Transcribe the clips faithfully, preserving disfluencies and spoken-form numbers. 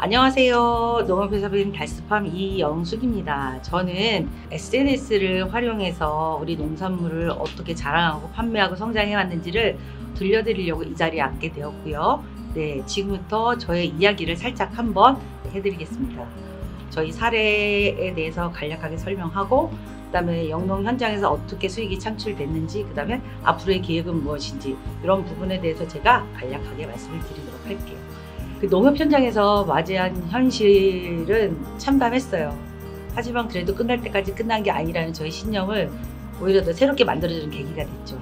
안녕하세요. 농업회사부인 달스팜 이영숙입니다. 저는 에스엔에스를 활용해서 우리 농산물을 어떻게 자랑하고 판매하고 성장해 왔는지를 들려드리려고 이 자리에 앉게 되었고요. 네, 지금부터 저의 이야기를 살짝 한번 해드리겠습니다. 저희 사례에 대해서 간략하게 설명하고, 그 다음에 영농 현장에서 어떻게 수익이 창출됐는지, 그 다음에 앞으로의 계획은 무엇인지, 이런 부분에 대해서 제가 간략하게 말씀을 드리도록 할게요. 그 농업 현장에서 맞이한 현실은 참담했어요. 하지만 그래도 끝날 때까지 끝난 게 아니라는 저의 신념을 오히려 더 새롭게 만들어주는 계기가 됐죠.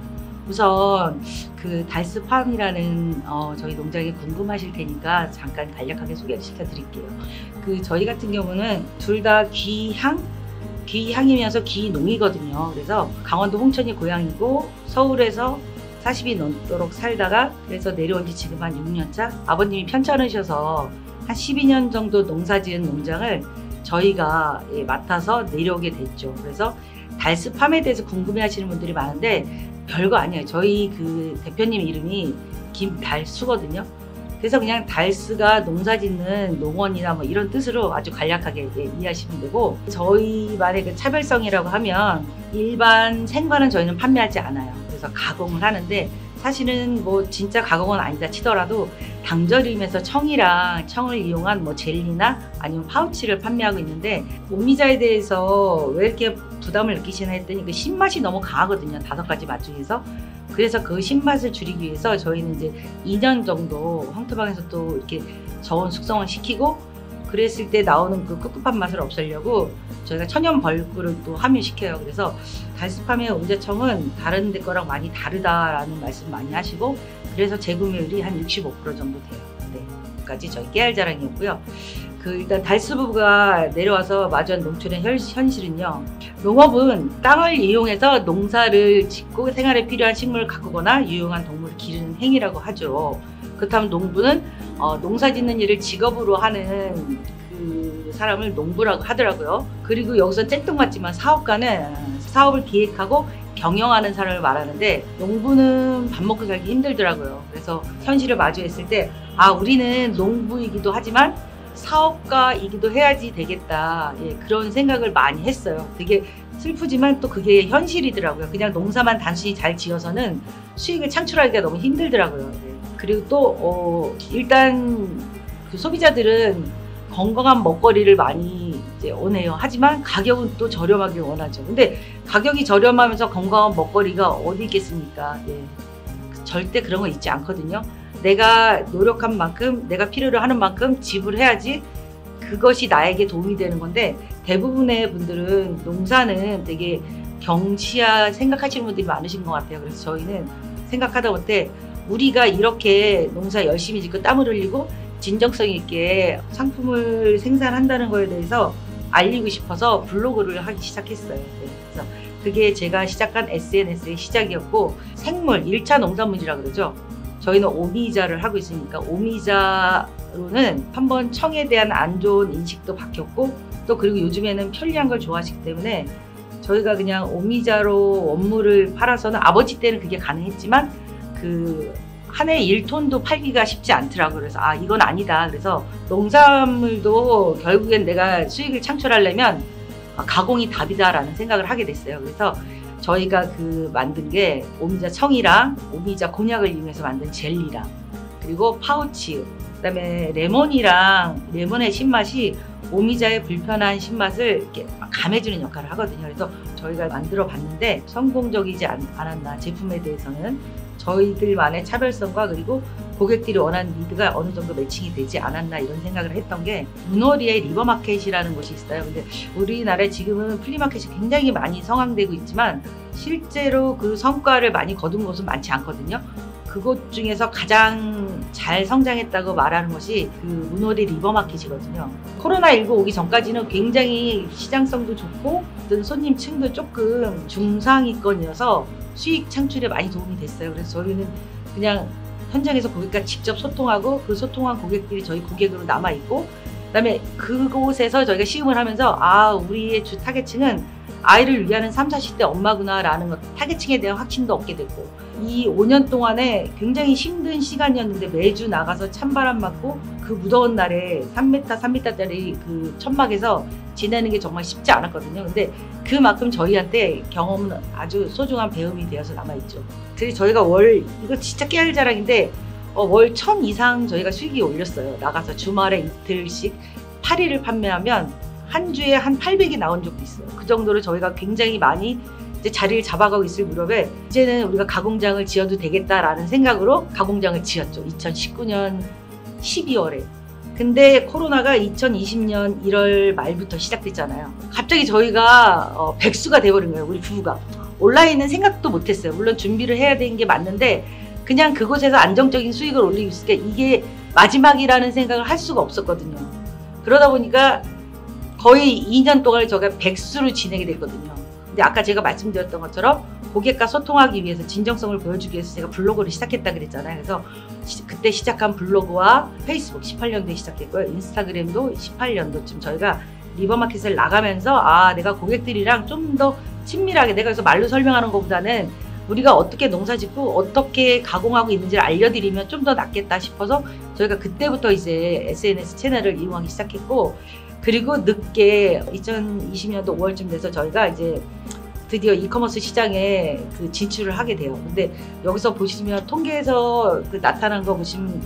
우선 그 달스팜이라는 어, 저희 농장이 궁금하실 테니까 잠깐 간략하게 소개를 시켜드릴게요. 그 저희 같은 경우는 둘 다 귀향? 귀향이면서 귀농이거든요. 그래서 강원도 홍천이 고향이고 서울에서 사십이 넘도록 살다가 그래서 내려온 지 지금 한 육 년 차. 아버님이 편찮으셔서 한 십이 년 정도 농사 지은 농장을 저희가 예, 맡아서 내려오게 됐죠. 그래서 달스팜에 대해서 궁금해 하시는 분들이 많은데 별거 아니에요. 저희 그 대표님 이름이 김달수거든요. 그래서 그냥 달스가 농사 짓는 농원이나 뭐 이런 뜻으로 아주 간략하게 예, 이해하시면 되고, 저희만의 그 차별성이라고 하면 일반 생과는 저희는 판매하지 않아요. 그래서 가공을 하는데, 사실은 뭐 진짜 가공은 아니다 치더라도 당절임에서 청이랑 청을 이용한 뭐 젤리나 아니면 파우치를 판매하고 있는데, 오미자에 대해서 왜 이렇게 부담을 느끼시나 했더니 그 신맛이 너무 강하거든요. 다섯 가지 맛 중에서. 그래서 그 신맛을 줄이기 위해서 저희는 이제 이 년 정도 황토방에서 또 이렇게 저온 숙성을 시키고, 그랬을 때 나오는 그 꿉꿉한 맛을 없애려고 저희가 천연 벌꿀을 또 함유시켜요. 그래서 달스팜의 오미자청은 다른 데 거랑 많이 다르다라는 말씀 많이 하시고, 그래서 재구매율이 한 육십오 퍼센트 정도 돼요. 네, 까지 저희 깨알 자랑이었고요. 그 일단 달스부부가 내려와서 마주한 농촌의 현, 현실은요. 농업은 땅을 이용해서 농사를 짓고 생활에 필요한 식물을 가꾸거나 유용한 동물을 기르는 행위라고 하죠. 그렇다면 농부는 어, 농사 짓는 일을 직업으로 하는 그 사람을 농부라고 하더라고요. 그리고 여기서 쨍뚱맞지만 사업가는 사업을 기획하고 경영하는 사람을 말하는데, 농부는 밥 먹고 살기 힘들더라고요. 그래서 현실을 마주했을 때 아, 우리는 농부이기도 하지만 사업가이기도 해야지 되겠다. 예, 그런 생각을 많이 했어요. 되게 슬프지만 또 그게 현실이더라고요. 그냥 농사만 단순히 잘 지어서는 수익을 창출하기가 너무 힘들더라고요. 네. 그리고 또 어, 일단 그 소비자들은 건강한 먹거리를 많이 이제 원해요. 하지만 가격은 또 저렴하게 원하죠. 근데 가격이 저렴하면서 건강한 먹거리가 어디 있겠습니까? 예. 절대 그런 거 있지 않거든요. 내가 노력한 만큼, 내가 필요로 하는 만큼 지불해야지 그것이 나에게 도움이 되는 건데, 대부분의 분들은 농사는 되게 경시야 생각하시는 분들이 많으신 것 같아요. 그래서 저희는 생각하다 못해 우리가 이렇게 농사 열심히 짓고 땀을 흘리고 진정성 있게 상품을 생산한다는 거에 대해서 알리고 싶어서 블로그를 하기 시작했어요. 네, 그래서 그게 제가 시작한 에스엔에스의 시작이었고, 생물, 일 차 농산물이라 그러죠. 저희는 오미자를 하고 있으니까 오미자로는 한번 청에 대한 안 좋은 인식도 바뀌었고, 또 그리고 요즘에는 편리한 걸 좋아하시기 때문에 저희가 그냥 오미자로 원물을 팔아서는, 아버지 때는 그게 가능했지만 그 한 해 일 톤도 팔기가 쉽지 않더라고요. 그래서 아, 이건 아니다. 그래서 농산물도 결국엔 내가 수익을 창출하려면 가공이 답이다라는 생각을 하게 됐어요. 그래서 저희가 그 만든 게 오미자 청이랑 오미자 곤약을 이용해서 만든 젤리랑, 그리고 파우치, 그 다음에 레몬이랑 레몬의 신맛이 오미자의 불편한 신맛을 이렇게 감해주는 역할을 하거든요. 그래서 저희가 만들어 봤는데 성공적이지 않, 않았나, 제품에 대해서는 저희들만의 차별성과 그리고 고객들이 원하는 니드가 어느 정도 매칭이 되지 않았나, 이런 생각을 했던 게, 문어리의 리버마켓이라는 곳이 있어요. 근데 우리나라에 지금은 플리마켓이 굉장히 많이 성황되고 있지만 실제로 그 성과를 많이 거둔 곳은 많지 않거든요. 그곳 중에서 가장 잘 성장했다고 말하는 것이 그 문어리 리버마켓이거든요. 코로나십구 오기 전까지는 굉장히 시장성도 좋고 어떤 손님층도 조금 중상위권이어서 수익 창출에 많이 도움이 됐어요. 그래서 저희는 그냥 현장에서 고객과 직접 소통하고 그 소통한 고객들이 저희 고객으로 남아있고, 그다음에 그곳에서 저희가 시음을 하면서 아 우리의 주 타겟층은 아이를 위하는 삼, 사십 대 엄마구나 라는 것, 타겟층에 대한 확신도 얻게 되고, 이 오 년 동안에 굉장히 힘든 시간이었는데 매주 나가서 찬바람 맞고 그 무더운 날에 삼 미터, 삼 미터짜리 그 천막에서 지내는 게 정말 쉽지 않았거든요. 근데 그만큼 저희한테 경험은 아주 소중한 배움이 되어서 남아있죠. 그래서 저희가 월, 이거 진짜 깨알 자랑인데 어, 월 천 이상 저희가 수익이 올렸어요. 나가서 주말에 이틀씩 팔 일을 판매하면 한 주에 한 팔백이 나온 적도 있어요. 그 정도로 저희가 굉장히 많이 이제 자리를 잡아가고 있을 무렵에 이제는 우리가 가공장을 지어도 되겠다라는 생각으로 가공장을 지었죠. 이천십구 년 십이월에. 근데 코로나가 이천이십 년 일월 말부터 시작됐잖아요. 갑자기 저희가 어, 백수가 돼버린 거예요. 우리 부부가. 온라인은 생각도 못했어요. 물론 준비를 해야 되는 게 맞는데 그냥 그곳에서 안정적인 수익을 올리고 있으니까 이게 마지막이라는 생각을 할 수가 없었거든요. 그러다 보니까 거의 이 년 동안 저가 백수로 지내게 됐거든요. 근데 아까 제가 말씀드렸던 것처럼 고객과 소통하기 위해서 진정성을 보여주기 위해서 제가 블로그를 시작했다 그랬잖아요. 그래서 시, 그때 시작한 블로그와 페이스북 십팔 년도에 시작했고요. 인스타그램도 십팔 년도쯤 저희가 리버마켓을 나가면서 아 내가 고객들이랑 좀 더 친밀하게, 내가 그래서 말로 설명하는 것보다는 우리가 어떻게 농사짓고 어떻게 가공하고 있는지를 알려드리면 좀 더 낫겠다 싶어서 저희가 그때부터 이제 에스엔에스 채널을 이용하기 시작했고, 그리고 늦게 이천이십 년도 오월쯤 돼서 저희가 이제 드디어 이커머스 시장에 그 진출을 하게 돼요. 근데 여기서 보시면 통계에서 그 나타난 거 보시면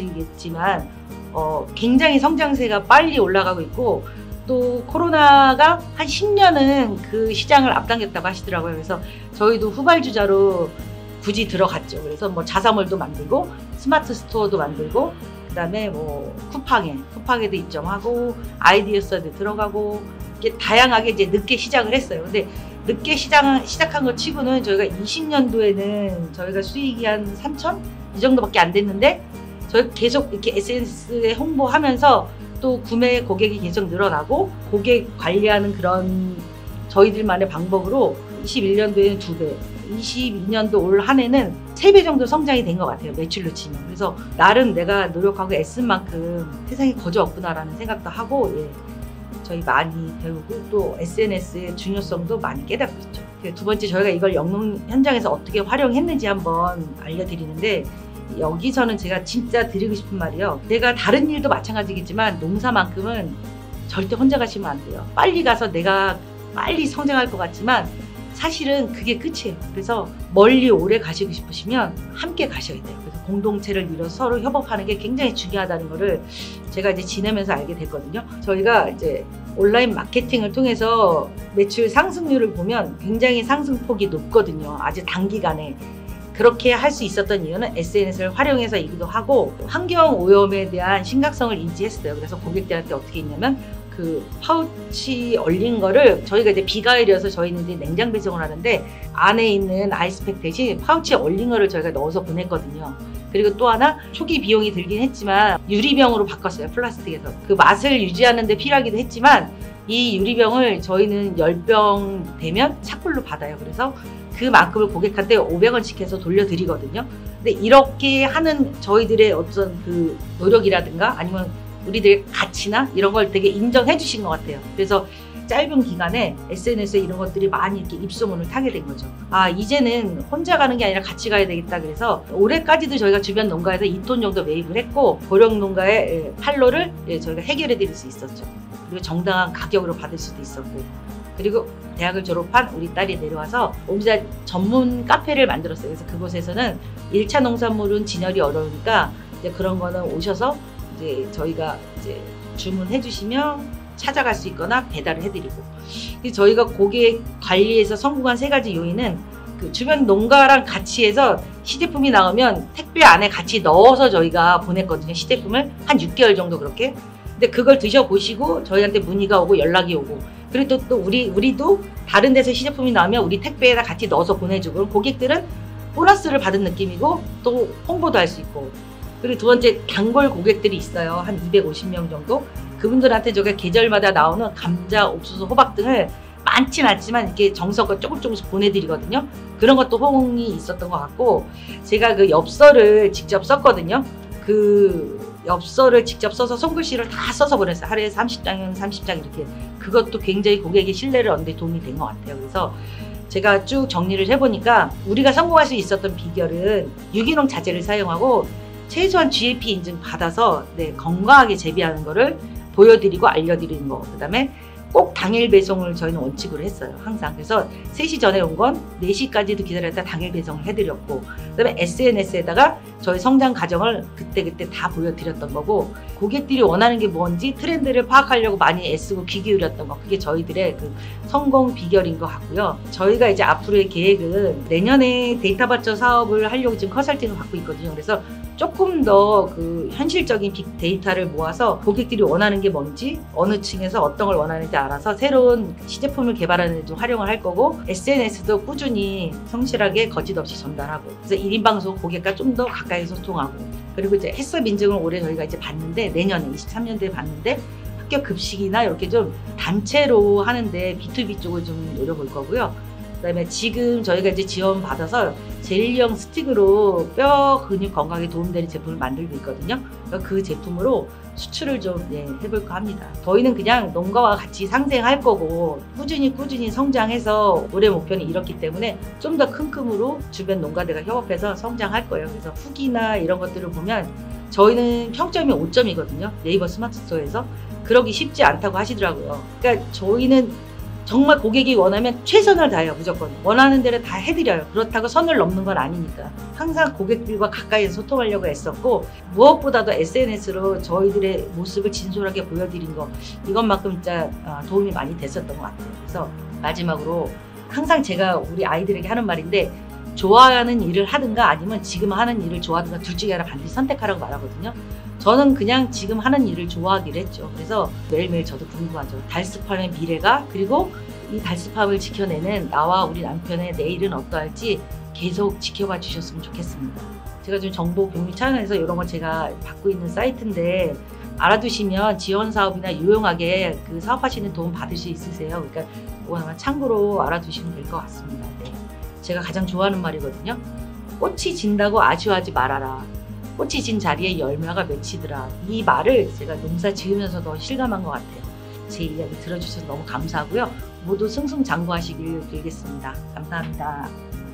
아시겠지만 어, 굉장히 성장세가 빨리 올라가고 있고, 또 코로나가 한 십 년은 그 시장을 앞당겼다고 하시더라고요. 그래서 저희도 후발주자로 굳이 들어갔죠. 그래서 뭐 자사몰도 만들고 스마트 스토어도 만들고 그다음에 뭐 쿠팡에 쿠팡에도 입점하고 아이디어스도 들어가고 이렇게 다양하게 이제 늦게 시작을 했어요. 근데 늦게 시작 시작한 것 치고는 저희가 이십 년도에는 저희가 수익이 한 삼천 이 정도밖에 안 됐는데 저희 계속 이렇게 에스엔에스에 홍보하면서 또 구매 고객이 계속 늘어나고 고객 관리하는 그런 저희들만의 방법으로 이십일 년도에는 두 배, 이십이 년도 올 한 해는 세 배 정도 성장이 된 것 같아요. 매출로 치면. 그래서 나름 내가 노력하고 애쓴 만큼 세상에 거저 없구나라는 생각도 하고, 예, 저희 많이 배우고 또 에스엔에스의 중요성도 많이 깨닫고 있죠. 두 번째, 저희가 이걸 영농 현장에서 어떻게 활용했는지 한번 알려드리는데, 여기서는 제가 진짜 드리고 싶은 말이요. 내가 다른 일도 마찬가지겠지만 농사만큼은 절대 혼자 가시면 안 돼요. 빨리 가서 내가 빨리 성장할 것 같지만 사실은 그게 끝이에요. 그래서 멀리 오래 가시고 싶으시면 함께 가셔야 돼요. 그래서 공동체를 이뤄서 서로 협업하는 게 굉장히 중요하다는 거를 제가 이제 지내면서 알게 됐거든요. 저희가 이제 온라인 마케팅을 통해서 매출 상승률을 보면 굉장히 상승폭이 높거든요. 아주 단기간에. 그렇게 할 수 있었던 이유는 에스엔에스를 활용해서이기도 하고 환경 오염에 대한 심각성을 인지했어요. 그래서 고객들한테 어떻게 했냐면 그 파우치 얼린 거를 저희가 이제 비가을이어서 저희는 이제 냉장 배송을 하는데 안에 있는 아이스팩 대신 파우치 얼린 거를 저희가 넣어서 보냈거든요. 그리고 또 하나 초기 비용이 들긴 했지만 유리병으로 바꿨어요. 플라스틱에서. 그 맛을 유지하는 데 필요하기도 했지만 이 유리병을 저희는 십 병 되면 착불로 받아요. 그래서 그만큼을 고객한테 오백 원씩 해서 돌려드리거든요. 근데 이렇게 하는 저희들의 어떤 그 노력이라든가 아니면 우리들의 가치나 이런 걸 되게 인정해 주신 것 같아요. 그래서 짧은 기간에 에스엔에스에 이런 것들이 많이 이렇게 입소문을 타게 된 거죠. 아, 이제는 혼자 가는 게 아니라 같이 가야 되겠다. 그래서 올해까지도 저희가 주변 농가에서 이 톤 정도 매입을 했고 고령 농가의 판로를 저희가 해결해 드릴 수 있었죠. 그리고 정당한 가격으로 받을 수도 있었고, 그리고 대학을 졸업한 우리 딸이 내려와서 오미자 전문 카페를 만들었어요. 그래서 그곳에서는 일 차 농산물은 진열이 어려우니까 이제 그런 거는 오셔서 이제 저희가 이제 주문해 주시면 찾아갈 수 있거나 배달을 해드리고, 저희가 고객 관리에서 성공한 세 가지 요인은 그 주변 농가랑 같이 해서 시제품이 나오면 택배 안에 같이 넣어서 저희가 보냈거든요. 시제품을 한 육 개월 정도 그렇게. 근데 그걸 드셔보시고 저희한테 문의가 오고 연락이 오고, 그리고 또, 또 우리, 우리도 다른 데서 시제품이 나오면 우리 택배에다 같이 넣어서 보내주고, 그럼 고객들은 보너스를 받은 느낌이고 또 홍보도 할 수 있고. 그리고 두 번째, 단골 고객들이 있어요. 한 이백오십 명 정도. 그분들한테 저희가 계절마다 나오는 감자, 옥수수, 호박 등을 많진 않지만 이렇게 정성껏 조금 조금씩 보내드리거든요. 그런 것도 호응이 있었던 것 같고, 제가 그 엽서를 직접 썼거든요. 그 엽서를 직접 써서 손글씨를 다 써서 보냈어요. 하루에 삼십 장이면 삼십 장 이렇게. 그것도 굉장히 고객의 신뢰를 얻는 데 도움이 된 것 같아요. 그래서 제가 쭉 정리를 해보니까 우리가 성공할 수 있었던 비결은 유기농 자재를 사용하고 최소한 지에이피 인증 받아서 네, 건강하게 재배하는 거를 보여드리고 알려드리는 거. 그 다음에 꼭 당일 배송을 저희는 원칙으로 했어요. 항상. 그래서 세 시 전에 온 건 네 시까지도 기다렸다 당일 배송을 해드렸고, 그 다음에 에스엔에스에다가 저희 성장 과정을 그때그때 다 보여드렸던 거고, 고객들이 원하는 게 뭔지 트렌드를 파악하려고 많이 애쓰고 귀 기울였던 거, 그게 저희들의 그 성공 비결인 것 같고요. 저희가 이제 앞으로의 계획은 내년에 데이터 발전 사업을 하려고 지금 컨설팅을 받고 있거든요. 그래서 조금 더 그 현실적인 빅데이터를 모아서 고객들이 원하는 게 뭔지, 어느 층에서 어떤 걸 원하는지 알아서 새로운 시제품을 개발하는 데 좀 활용을 할 거고, 에스엔에스도 꾸준히 성실하게 거짓 없이 전달하고, 그래서 일 인 방송 고객과 좀 더 가까이 소통하고, 그리고 이제 햇섭 인증을 올해 저희가 이제 받는데, 내년에 이십삼 년도에 받는데 학교 급식이나 이렇게 좀 단체로 하는데 비투비 쪽을 좀 노려볼 거고요. 그다음에 지금 저희가 이제 지원 받아서 젤리형 스틱으로 뼈 근육 건강에 도움되는 제품을 만들고 있거든요. 그러니까 그 제품으로 수출을 좀 예, 해볼까 합니다. 저희는 그냥 농가와 같이 상생할 거고 꾸준히 꾸준히 성장해서 올해 목표는 이렇기 때문에 좀 더 큰 큼으로 주변 농가들과 협업해서 성장할 거예요. 그래서 후기나 이런 것들을 보면 저희는 평점이 오 점이거든요. 네이버 스마트 스토어에서. 그러기 쉽지 않다고 하시더라고요. 그러니까 저희는 정말 고객이 원하면 최선을 다해요. 무조건 원하는 대로 다 해드려요. 그렇다고 선을 넘는 건 아니니까 항상 고객들과 가까이서 소통하려고 했었고, 무엇보다도 에스엔에스로 저희들의 모습을 진솔하게 보여드린 거, 이것만큼 진짜 도움이 많이 됐었던 것 같아요. 그래서 마지막으로 항상 제가 우리 아이들에게 하는 말인데, 좋아하는 일을 하든가 아니면 지금 하는 일을 좋아하든가 둘 중에 하나 반드시 선택하라고 말하거든요. 저는 그냥 지금 하는 일을 좋아하기로 했죠. 그래서 매일매일 저도 궁금하죠. 달스팜의 미래가, 그리고 이 달스팜을 지켜내는 나와 우리 남편의 내일은 어떠할지 계속 지켜봐 주셨으면 좋겠습니다. 제가 지금 정보 공유 차원에서 이런 거 제가 받고 있는 사이트인데, 알아두시면 지원 사업이나 유용하게 그 사업하시는 도움 받을 수 있으세요. 그러니까 이거 아마 참고로 알아두시면 될 것 같습니다. 네. 제가 가장 좋아하는 말이거든요. 꽃이 진다고 아쉬워하지 말아라. 꽃이 진 자리에 열매가 맺히더라. 이 말을 제가 농사 지으면서도 실감한 것 같아요. 제 이야기 들어주셔서 너무 감사하고요. 모두 승승장구하시길 빌겠습니다. 감사합니다.